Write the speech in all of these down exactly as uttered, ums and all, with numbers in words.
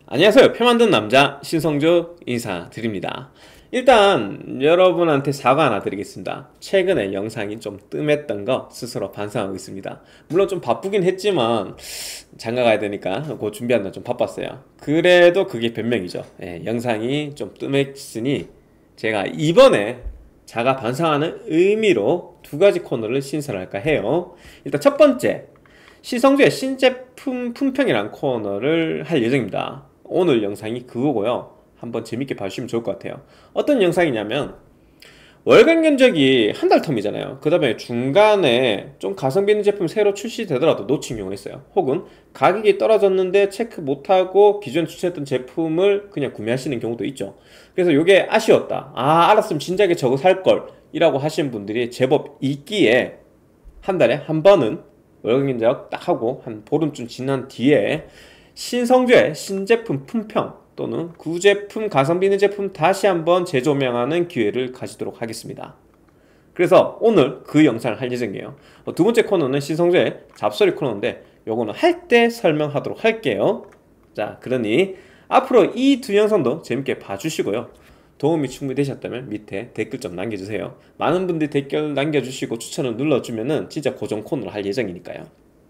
안녕하세요. 표 만든 남자 신성주 인사드립니다. 일단 여러분한테 사과 하나 드리겠습니다. 최근에 영상이 좀 뜸했던 거 스스로 반성하고 있습니다. 물론 좀 바쁘긴 했지만 장가 가야 되니까 그거 준비한다 좀 바빴어요. 그래도 그게 변명이죠. 예, 영상이 좀 뜸했으니 제가 이번에 자가 반성하는 의미로 두 가지 코너를 신설할까 해요. 일단 첫 번째, 신성주의 신제품 품평이라는 코너를 할 예정입니다. 오늘 영상이 그거고요. 한번 재밌게 봐주시면 좋을 것 같아요. 어떤 영상이냐면 월간 견적이 한 달 텀이잖아요. 그 다음에 중간에 좀 가성비 있는 제품 새로 출시되더라도 놓친 경우가 있어요. 혹은 가격이 떨어졌는데 체크 못하고 기존에 추천했던 제품을 그냥 구매하시는 경우도 있죠. 그래서 이게 아쉬웠다, 아 알았으면 진작에 저거 살걸 이라고 하시는 분들이 제법 있기에 한 달에 한 번은 월간 견적 딱 하고 한 보름쯤 지난 뒤에 신성주의 신제품 품평 또는 구제품 가성비 있는 제품 다시 한번 재조명하는 기회를 가지도록 하겠습니다. 그래서 오늘 그 영상을 할 예정이에요. 두 번째 코너는 신성주의 잡소리 코너인데 요거는 할 때 설명하도록 할게요. 자, 그러니 앞으로 이 두 영상도 재밌게 봐주시고요. 도움이 충분히 되셨다면 밑에 댓글 좀 남겨주세요. 많은 분들이 댓글 남겨주시고 추천을 눌러주면은 진짜 고정 코너를 할 예정이니까요.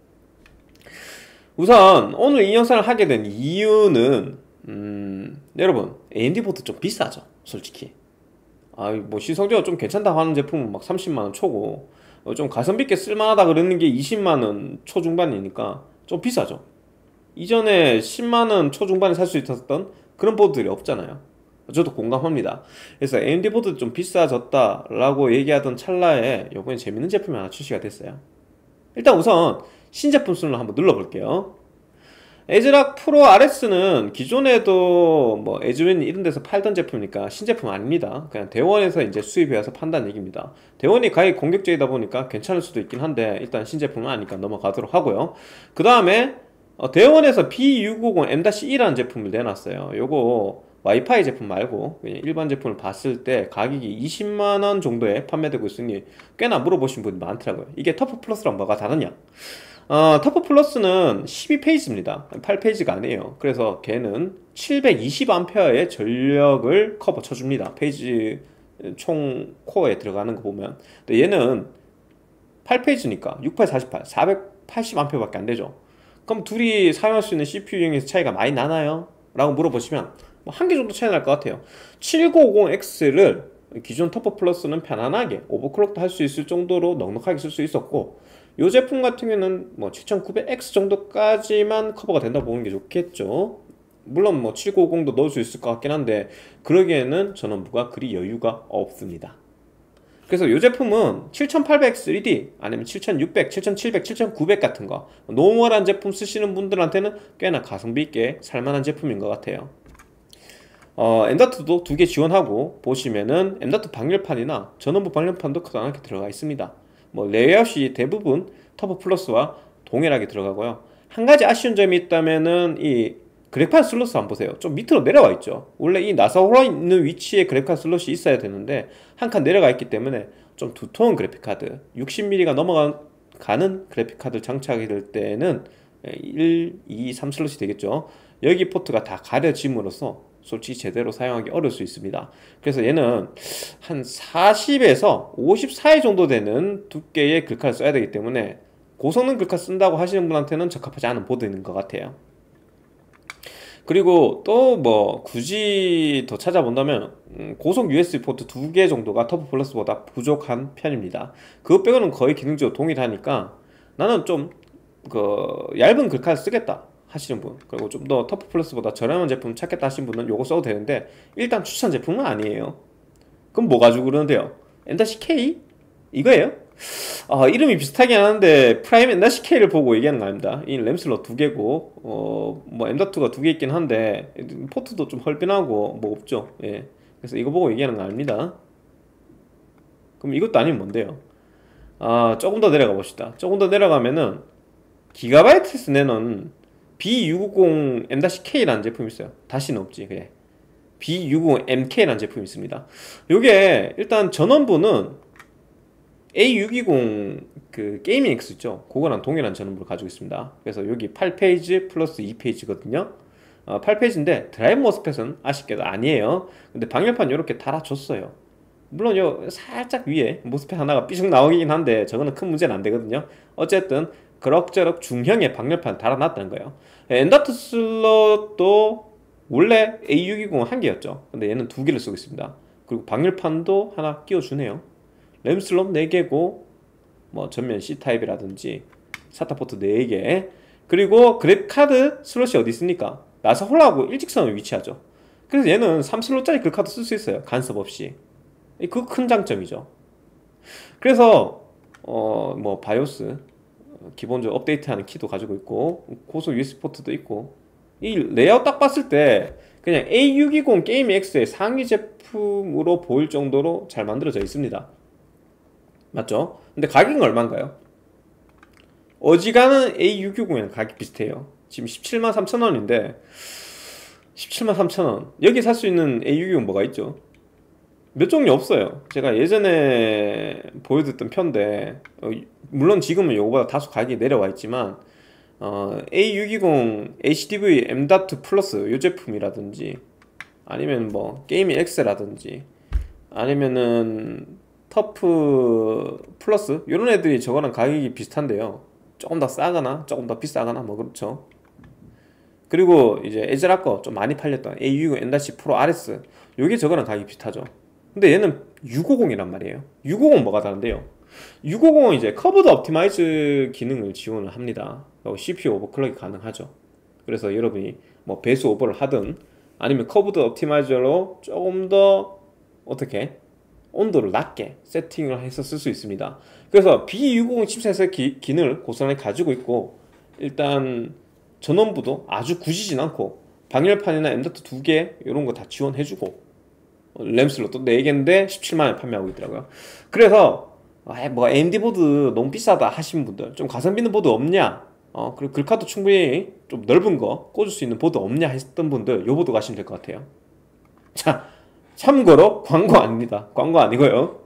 우선 오늘 이 영상을 하게 된 이유는 음, 여러분 에이엠디 보드 좀 비싸죠 솔직히. 아, 뭐 시성주가 좀 괜찮다고 하는 제품은 막 삼십만 원 초고 어, 좀 가성비 있게 쓸만하다 그러는 게 이십만 원 초중반이니까 좀 비싸죠. 이전에 십만 원 초중반에 살 수 있었던 그런 보드들이 없잖아요. 저도 공감합니다. 그래서 에이엠디 보드 좀 비싸졌다라고 얘기하던 찰나에 이번에 재밌는 제품이 하나 출시가 됐어요. 일단 우선 신제품 순으로 한번 눌러볼게요. 에즈락 프로 알에스는 기존에도 뭐 에즈윈 이런 데서 팔던 제품이니까 신제품 아닙니다. 그냥 대원에서 이제 수입해와서 판다는 얘기입니다. 대원이 가격이 공격적이다 보니까 괜찮을 수도 있긴 한데 일단 신제품은 아니까 넘어가도록 하고요. 그 다음에 어, 대원에서 비 육백오십 엠 이라는 제품을 내놨어요. 요거 와이파이 제품 말고 그냥 일반 제품을 봤을 때 가격이 이십만 원 정도에 판매되고 있으니 꽤나 물어보신 분이 많더라고요. 이게 터프 플러스랑 뭐가 다르냐? 어, 터프 플러스는 십이 페이지입니다. 팔 페이지가 아니에요. 그래서 걔는 칠백이십 앰페어의 전력을 커버 쳐줍니다. 페이지 총 코어에 들어가는 거 보면. 근데 얘는 팔 페이지니까 육팔 사십팔, 사백팔십 앰페어밖에 안 되죠. 그럼 둘이 사용할 수 있는 씨피유용에서 차이가 많이 나나요? 라고 물어보시면 뭐 한 개 정도 차이 날 것 같아요. 칠구오공 엑스를 기존 터프 플러스는 편안하게 오버클럭도 할 수 있을 정도로 넉넉하게 쓸 수 있었고, 이 제품 같은 경우는 뭐 칠천구백 엑스 정도까지만 커버가 된다고 보는 게 좋겠죠. 물론 뭐 칠구오공도 넣을 수 있을 것 같긴 한데 그러기에는 전원부가 그리 여유가 없습니다. 그래서 이 제품은 칠천팔백 쓰리 디 아니면 칠천육백, 칠천칠백, 칠천구백 같은 거 노멀한 제품 쓰시는 분들한테는 꽤나 가성비 있게 살만한 제품인 것 같아요. 어, 엠다트도 두 개 지원하고 보시면은 엠다트 방열판이나 전원부 방열판도 크게 들어가 있습니다. 뭐 레이아웃이 대부분 터보 플러스와 동일하게 들어가고요. 한 가지 아쉬운 점이 있다면은 이 그래픽카드 슬롯 한번 보세요. 좀 밑으로 내려와 있죠. 원래 이 나사홀어 있는 위치에 그래픽카드 슬롯이 있어야 되는데 한 칸 내려가 있기 때문에 좀 두터운 그래픽카드 육십 밀리미터가 넘어가는 그래픽카드 장착이 될 때는 일, 이, 삼 슬롯이 되겠죠. 여기 포트가 다 가려짐으로써 솔직히 제대로 사용하기 어려울 수 있습니다. 그래서 얘는 한 사십에서 오십 사이 정도 되는 두께의 글카를 써야 되기 때문에 고성능 글카 쓴다고 하시는 분한테는 적합하지 않은 보드인 것 같아요. 그리고 또 뭐 굳이 더 찾아본다면 음, 고속 유에스비 포트 두 개 정도가 터보 플러스보다 부족한 편입니다. 그것 빼고는 거의 기능적으로 동일하니까 나는 좀 그 얇은 글카를 쓰겠다 하시는 분, 그리고 좀 더 터프 플러스보다 저렴한 제품 찾겠다 하시는 분은 요거 써도 되는데 일단 추천 제품은 아니에요. 그럼 뭐 가지고 그러는데요? 엠-K? 이거예요? 아, 이름이 비슷하긴 하는데 프라임 엠-K를 보고 얘기하는 거 아닙니다. 이 램슬롯 두 개고 어, 뭐 엠.이가 두 개 있긴 한데 포트도 좀 헐빈하고 뭐 없죠. 예. 그래서 이거 보고 얘기하는 거 아닙니다. 그럼 이것도 아니면 뭔데요? 아, 조금 더 내려가 봅시다. 조금 더 내려가면은 기가바이트에서 내놓은 비 육백오십 엠-K라는 제품이 있어요. 다시는 없지 그래. 비 육백오십 엠-K라는 제품이 있습니다. 요게 일단 전원부는 에이 육백이십 그 게이밍 X 있죠. 그거랑 동일한 전원부를 가지고 있습니다. 그래서 여기 팔 페이지 플러스 이 페이지거든요. 어, 팔 페이지인데 드라이브 모스펫은 아쉽게도 아니에요. 근데 방열판 이렇게 달아줬어요. 물론 요 살짝 위에 모스펫 하나가 삐죽 나오긴 한데 저거는 큰 문제는 안 되거든요. 어쨌든 그럭저럭 중형의 방열판 달아놨다는 거예요. 엔더트 슬롯도 원래 에이 육이십 한 개였죠. 근데 얘는 두 개를 쓰고 있습니다. 그리고 방열판도 하나 끼워주네요. 램 슬롯 네 개고 뭐 전면 C타입이라든지 사타 포트 네 개, 그리고 그래픽카드 슬롯이 어디 있습니까? 나사 홀하고 일직선을 위치하죠. 그래서 얘는 삼 슬롯짜리 그래픽카드 쓸 수 있어요. 간섭 없이. 그거 큰 장점이죠. 그래서 어 뭐 바이오스 기본적으로 업데이트하는 키도 가지고 있고 고속 유에스비 포트도 있고, 이 레이아웃 딱 봤을 때 그냥 에이 육이십 게임 X의 상위 제품으로 보일 정도로 잘 만들어져 있습니다. 맞죠? 근데 가격은 얼마인가요? 어지간한 에이 육이십이랑 가격 비슷해요. 지금 십칠만 삼천 원인데 십칠만 삼천 원 여기 살 수 있는 에이 육이십은 뭐가 있죠? 몇 종류 없어요. 제가 예전에 보여드렸던 편인데 어, 물론 지금은 이거보다 다소 가격이 내려와 있지만 어, 에이 육이십 에이치디브이 엠 닷 플러스 이 제품이라든지 아니면 뭐 게이밍 X라든지 아니면은 터프 플러스 이런 애들이 저거랑 가격이 비슷한데요. 조금 더 싸거나 조금 더 비싸거나 뭐 그렇죠. 그리고 이제 에즈라 거 좀 많이 팔렸던 에이 육이십 엔 프로 알에스 요게 저거랑 가격이 비슷하죠. 근데 얘는 육오공이란 말이에요. 육오공 뭐가 다른데요? 육오공은 이제 커브드 옵티마이즈 기능을 지원을 합니다. 씨피유 오버클럭이 가능하죠. 그래서 여러분이 뭐 배수 오버를 하든 아니면 커브드 옵티마이저로 조금 더 어떻게 온도를 낮게 세팅을 해서 쓸 수 있습니다. 그래서 비 육오공 칩셋의 기, 기능을 고스란히 가지고 있고, 일단 전원부도 아주 굳이진 않고 방열판이나 엠 닷 두 개 이런 거 다 지원해주고 램슬롯도 네 개인데 십칠만 원에 판매하고 있더라고요. 그래서 아, 뭐 에이엠디 보드 너무 비싸다 하시는 분들, 좀 가성비 있는 보드 없냐, 어 그리고 글카도 충분히 좀 넓은 거 꽂을 수 있는 보드 없냐 했던 분들 요 보드 가시면 될 것 같아요. 자, 참고로 광고 아닙니다. 광고 아니고요.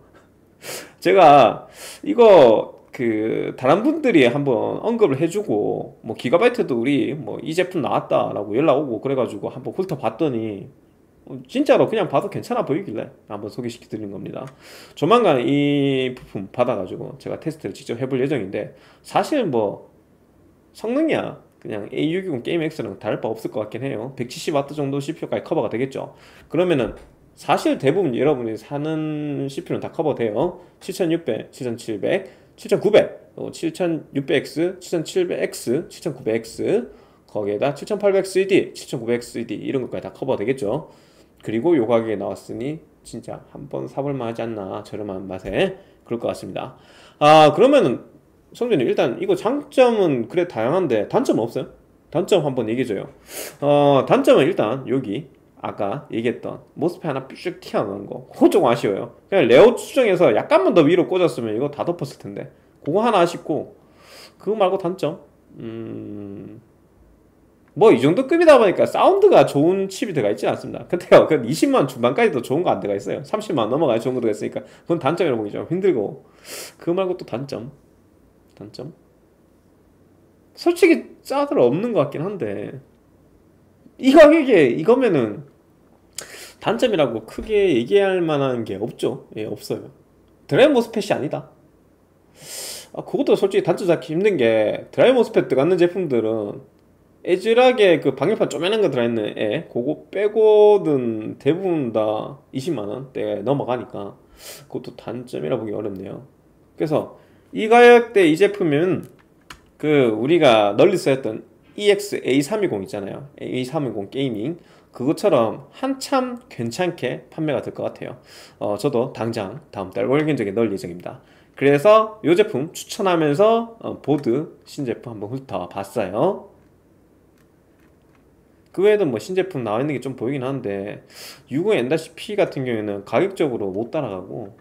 제가 이거 그 다른 분들이 한번 언급을 해주고 뭐 기가바이트도 우리 뭐 이 제품 나왔다라고 연락 오고 그래가지고 한번 훑어봤더니 진짜로 그냥 봐도 괜찮아 보이길래 한번 소개시켜 드리는 겁니다. 조만간 이 부품 받아가지고 제가 테스트를 직접 해볼 예정인데, 사실 뭐 성능이야 그냥 에이 육이십 게임 X랑 다를 바 없을 것 같긴 해요. 백칠십 와트 정도 씨피유까지 커버가 되겠죠. 그러면은 사실 대부분 여러분이 사는 씨피유는 다 커버돼요. 칠천육백, 칠천칠백, 칠천구백, 칠천육백 엑스, 칠천칠백 엑스, 칠천구백 엑스, 거기에다 칠천팔백 쓰리 디, 칠천구백 쓰리 디 이런 것까지 다 커버 되겠죠. 그리고 요 가격에 나왔으니 진짜 한번 사볼만 하지 않나, 저렴한 맛에. 그럴 것 같습니다. 아, 그러면은 성준님 일단 이거 장점은 그래 다양한데 단점은 없어요? 단점 한번 얘기해줘요. 어 단점은 일단 여기 아까 얘기했던 모스펫 하나 삐쭉 튀어나온 거, 그거 좀 아쉬워요. 그냥 레이아웃 수정해서 약간만 더 위로 꽂았으면 이거 다 덮었을 텐데 그거 하나 아쉽고, 그거 말고 단점? 음... 뭐 이 정도 급이다 보니까 사운드가 좋은 칩이 들어가 있지 않습니다. 근데요, 그 이십만 원 중반까지도 좋은 거 안 들어가 있어요. 삼십만 원 넘어가야 좋은 거 들어가 있으니까 그건 단점이라고 보기 좀 힘들고, 그거 말고 또 단점? 단점? 솔직히 짜들 없는 것 같긴 한데 이 가격에 이거면은 단점이라고 크게 얘기할 만한 게 없죠. 예, 없어요. 드라이브 모스펫이 아니다. 아, 그것도 솔직히 단점 잡기 힘든 게, 드라이브 모스펫 들어가는 제품들은 애질하게 그 방열판 쪼매난 거 들어있는 애 그거 빼고는 대부분 다 이십만 원대 넘어가니까 그것도 단점이라 보기 어렵네요. 그래서 이 가격대 이 제품은 그 우리가 널리 쓰였던 이엑스 에이 삼이십 있잖아요. 에이 삼이십 게이밍 그것처럼 한참 괜찮게 판매가 될 것 같아요. 어, 저도 당장 다음 달 월경적에 넣을 예정입니다. 그래서 이 제품 추천하면서 어, 보드 신제품 한번 훑어봤어요. 그 외에도 뭐 신제품 나와 있는 게 좀 보이긴 하는데 육십 엔 피 같은 경우에는 가격적으로 못 따라가고,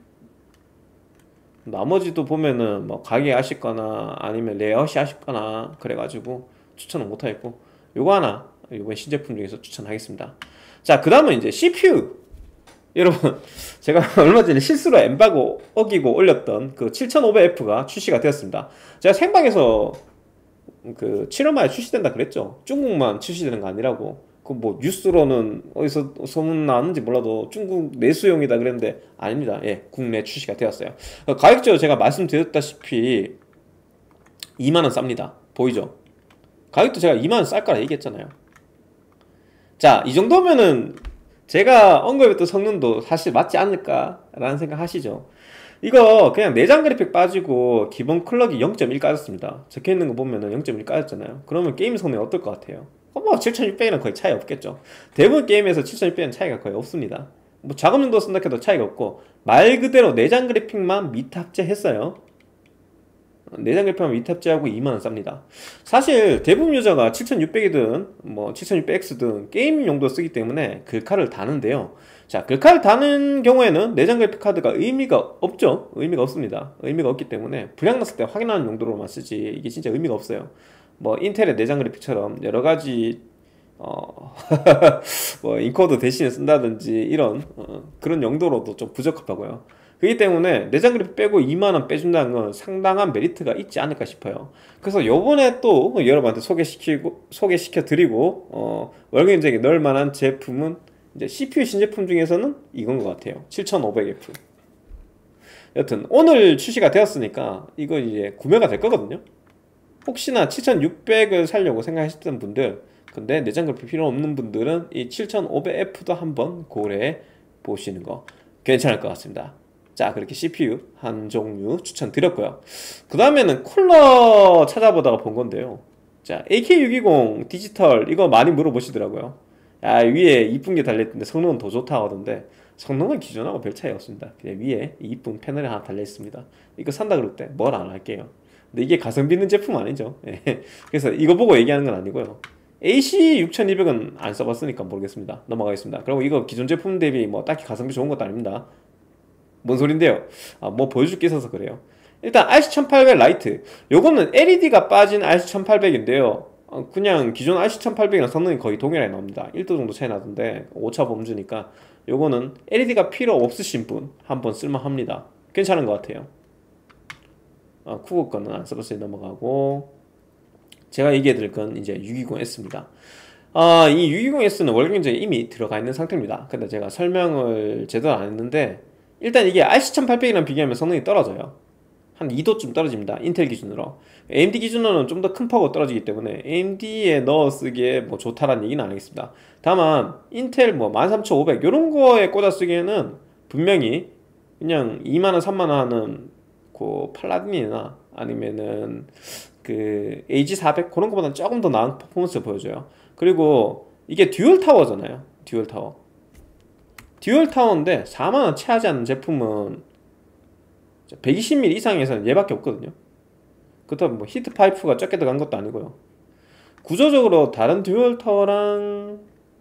나머지도 보면은 뭐 가격이 아쉽거나 아니면 레이아웃이 아쉽거나 그래가지고 추천은 못하겠고, 요거 하나 이번 신제품 중에서 추천하겠습니다. 자, 그 다음은 이제 씨피유. 여러분 제가 얼마 전에 실수로 엠바고 어기고 올렸던 그 칠천오백 에프가 출시가 되었습니다. 제가 생방에서 그 칠 월 말에 출시된다 그랬죠. 중국만 출시되는 거 아니라고. 그 뭐 뉴스로는 어디서 소문 나왔는지 몰라도 중국 내수용이다 그랬는데 아닙니다. 예, 국내 출시가 되었어요. 가격적으로 제가 말씀드렸다시피 이만 원 쌉니다. 보이죠? 가격도 제가 이만 원 쌀 거라 얘기했잖아요. 자, 이 정도면은 제가 언급했던 성능도 사실 맞지 않을까라는 생각 하시죠? 이거 그냥 내장 그래픽 빠지고 기본 클럭이 영 점 일 까졌습니다. 적혀있는 거 보면은 영 점 일 까졌잖아요. 그러면 게임 성능이 어떨 것 같아요? 어, 뭐 칠천육백이랑 거의 차이 없겠죠. 대부분 게임에서 칠천육백은 차이가 거의 없습니다. 뭐 작업 용도 쓴다 해도 차이가 없고 말 그대로 내장 그래픽만 미탑재했어요. 내장 그래픽만 미탑재하고 이만 원 쌉니다. 사실 대부분 유저가 칠천육백이든 뭐 칠천육백 엑스든 게임 용도 쓰기 때문에 글카를 다는데요. 자, 글카를 다는 경우에는 내장 그래픽 카드가 의미가 없죠. 의미가 없습니다. 의미가 없기 때문에 불량 났을 때 확인하는 용도로만 쓰지 이게 진짜 의미가 없어요. 뭐 인텔의 내장 그래픽처럼 여러가지 어... 뭐 인코드 대신에 쓴다든지 이런 어, 그런 용도로도 좀 부적합하고요. 그렇기 때문에 내장 그래픽 빼고 이만 원 빼준다는 건 상당한 메리트가 있지 않을까 싶어요. 그래서 요번에 또 여러분한테 소개시키고 소개시켜 드리고 어, 월경쟁이 넣을 만한 제품은 이제 씨피유 신제품 중에서는 이건 것 같아요. 칠천오백 에프. 여튼 오늘 출시가 되었으니까 이거 이제 구매가 될 거거든요. 혹시나 칠천육백을 사려고 생각하셨던 분들, 근데 내장 그래픽 필요 없는 분들은 이 칠천오백 에프도 한번 고려해 보시는 거 괜찮을 것 같습니다. 자, 그렇게 씨피유 한 종류 추천드렸고요. 그 다음에는 쿨러 찾아보다가 본 건데요. 자, 에이케이 육이공 디지털 이거 많이 물어보시더라고요. 야, 위에 이쁜 게 달려있는데 성능은 더 좋다 하던데 성능은 기존하고 별 차이 없습니다. 그냥 위에 이쁜 패널이 하나 달려있습니다. 이거 산다 그럴 때 뭘 안 할게요. 근데 이게 가성비 있는 제품 아니죠. 그래서 이거 보고 얘기하는 건 아니고요. 에이씨 육천이백은 안 써봤으니까 모르겠습니다. 넘어가겠습니다. 그리고 이거 기존 제품 대비 뭐 딱히 가성비 좋은 것도 아닙니다. 뭔 소린데요? 아, 뭐 보여줄 게 있어서 그래요. 일단 알씨 천팔백 라이트, 요거는 엘이디가 빠진 알씨 천팔백인데요 어, 그냥 기존 알씨 천팔백이랑 성능이 거의 동일하게 나옵니다. 일 도 정도 차이 나던데 오차 범주니까 요거는 엘이디가 필요 없으신 분 한번 쓸만합니다. 괜찮은 것 같아요. 어, 쿠거 거는 안 써봤으니 넘어가고, 제가 얘기해 드릴 건 이제 육이공 에스입니다. 아, 이 육이공 에스는 월경쟁에 이미 들어가 있는 상태입니다. 근데 제가 설명을 제대로 안 했는데 일단 이게 알씨 천팔백이랑 비교하면 성능이 떨어져요. 한 이 도쯤 떨어집니다. 인텔 기준으로. 에이엠디 기준으로는 좀 더 큰 파워가 떨어지기 때문에 에이엠디에 넣어 쓰기에 뭐 좋다라는 얘기는 안 하겠습니다. 다만 인텔 뭐 일 삼 오백 요런 거에 꽂아 쓰기에는 분명히 그냥 이만 원 삼만 원 하는 그 팔라딘이나 아니면은 그 에이지 사백 그런 거보다는 조금 더 나은 퍼포먼스를 보여줘요. 그리고 이게 듀얼 타워잖아요. 듀얼 타워. 듀얼 타워인데 사만 원 채 하지 않는 제품은 백이십 밀리미터 이상에서는 얘밖에 없거든요. 그렇다면 뭐 히트 파이프가 적게 들어간 것도 아니고요. 구조적으로 다른 듀얼 타워랑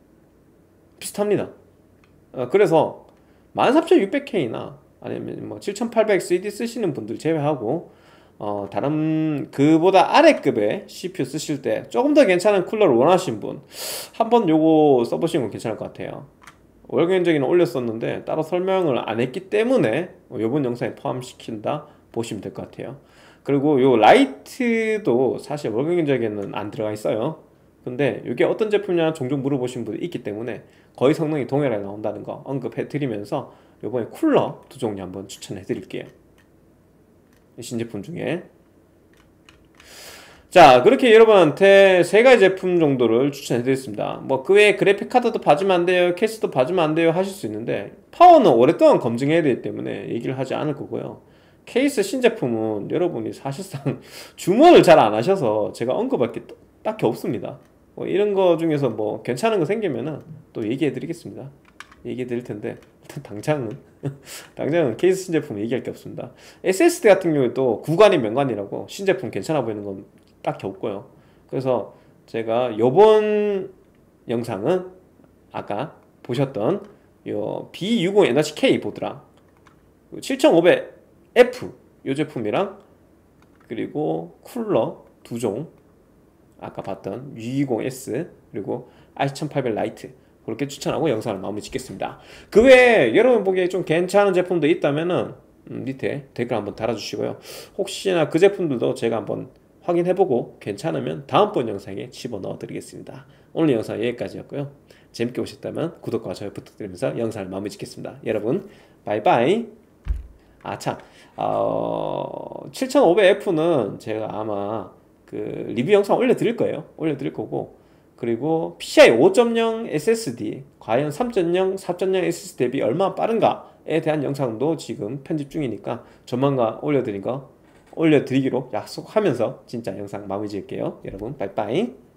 비슷합니다. 어, 그래서 일 삼 육백 케이나 아니면 뭐 칠천팔백 쓰리디 쓰시는 분들 제외하고 어, 다른 그보다 아래급의 씨피유 쓰실 때 조금 더 괜찮은 쿨러를 원하시는 분 한번 요거 써보시는 건 괜찮을 것 같아요. 월경쟁이는 올렸었는데 따로 설명을 안 했기 때문에 요번 영상에 포함시킨다 보시면 될 것 같아요. 그리고 요 라이트도 사실 월경쟁에는 안 들어가 있어요. 근데 이게 어떤 제품이냐 종종 물어보신 분이 있기 때문에 거의 성능이 동일하게 나온다는 거 언급해 드리면서 요번에 쿨러 두 종류 한번 추천해 드릴게요. 신제품 중에. 자, 그렇게 여러분한테 세 가지 제품 정도를 추천해 드렸습니다. 뭐 그 외에 그래픽카드도 봐주면 안 돼요, 케이스도 봐주면 안 돼요 하실 수 있는데 파워는 오랫동안 검증해야 되기 때문에 얘기를 하지 않을 거고요. 케이스 신제품은 여러분이 사실상 주문을 잘 안 하셔서 제가 언급할 게 딱히 없습니다. 뭐 이런 거 중에서 뭐 괜찮은 거 생기면은 또 얘기해 드리겠습니다. 얘기해 드릴 텐데 일단 당장은 당장은 케이스 신제품 얘기할 게 없습니다. 에스에스디 같은 경우에도 구관이 명관이라고 신제품 괜찮아 보이는 건 딱히 없고요. 그래서 제가 요번 영상은 아까 보셨던 요 비 육십 에너지 K 보드랑 칠천오백 에프 요 제품이랑 그리고 쿨러 두 종 아까 봤던 육이공 에스 그리고 알씨 천팔백 라이트 그렇게 추천하고 영상을 마무리 짓겠습니다. 그 외에 여러분 보기에 좀 괜찮은 제품도 있다면은 음, 밑에 댓글 한번 달아주시고요. 혹시나 그 제품들도 제가 한번 확인해보고 괜찮으면 다음번 영상에 집어넣어 드리겠습니다. 오늘 영상 여기까지였고요. 재밌게 보셨다면 구독과 좋아요 부탁드리면서 영상을 마무리 짓겠습니다. 여러분 바이바이. 아참 어, 칠천오백 에프는 제가 아마 그 리뷰 영상 올려드릴 거예요. 올려드릴 거고, 그리고 피시아이 오 점 영 에스에스디 과연 삼 점 영, 사 점 영 에스에스디 대비 얼마나 빠른가에 대한 영상도 지금 편집 중이니까 조만간 올려드린 거 올려드리기로 약속하면서 진짜 영상 마무리 지을게요. 여러분 빠이빠이.